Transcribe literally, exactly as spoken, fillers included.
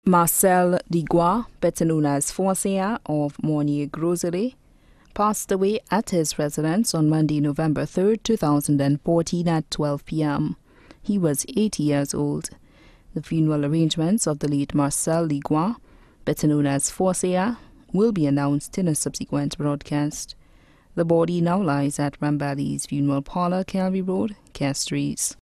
Marcel Lagrais, better known as Forcia of Mornier Grosery, passed away at his residence on Monday, November third, two thousand fourteen at twelve p m He was eighty years old. The funeral arrangements of the late Marcel Lagrais, better known as Forcia, will be announced in a subsequent broadcast. The body now lies at Rambali's Funeral Parlour, Calvi Road, Castries.